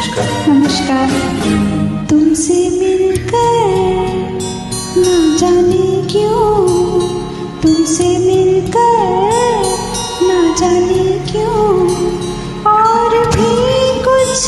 नमस्कार। तुमसे मिलकर ना जाने क्यों, तुमसे मिलकर ना जाने क्यों और भी कुछ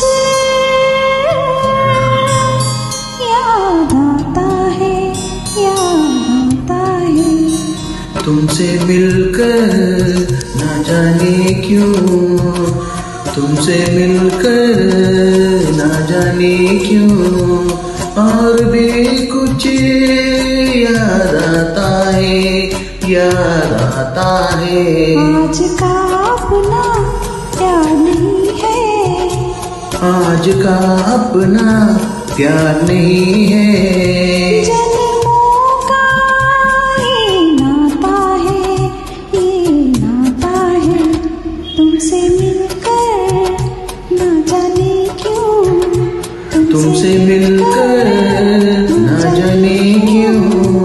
याद आता है, याद आता है। तुमसे मिलकर ना जाने क्यों, तुमसे मिलकर ना जाने क्यों और भी कुछ याद आता है, याद आता है। आज का अपना प्यार नहीं है, आज का अपना प्यार नहीं है। जन्मों का ये नाता है, ये नाता है। तुमसे मिलकर ना जाने क्यों, तुमसे मिलकर ना जाने क्यों।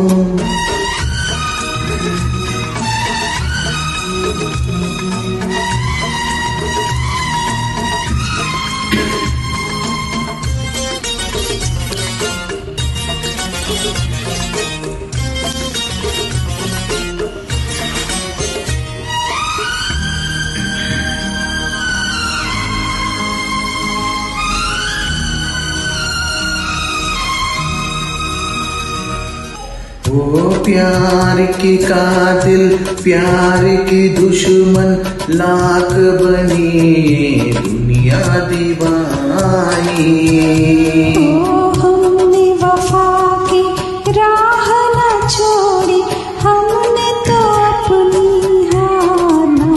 वो प्यार के कातिल, प्यार के दुश्मन, लाख बनी दुनिया दीवानी। हमने वफा की राह न छोड़ी, हमने तो अपनी हार न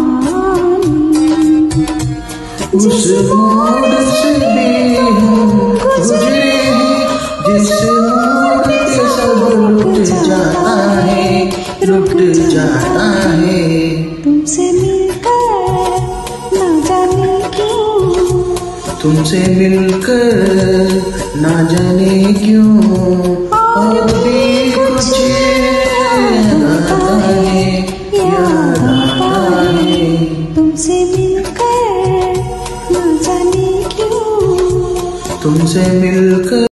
मानी। उस मोड़ से भी हम गुजरे हैं, जिस मोड़ पे सब रुक जाता है, रुक जाता है। तुमसे मिलकर ना जाने क्यों, तुमसे मिलकर ना जाने क्यों और भी कुछ याद आता है, याद आता है। तुमसे मिलकर ना जाने क्यों, तुमसे मिलकर